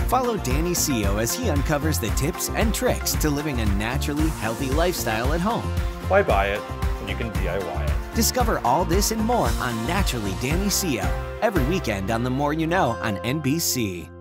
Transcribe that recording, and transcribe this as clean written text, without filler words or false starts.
Follow Danny Seo as he uncovers the tips and tricks to living a naturally healthy lifestyle at home. Why buy it when you can DIY it? Discover all this and more on Naturally Danny Seo every weekend on The More You Know on NBC.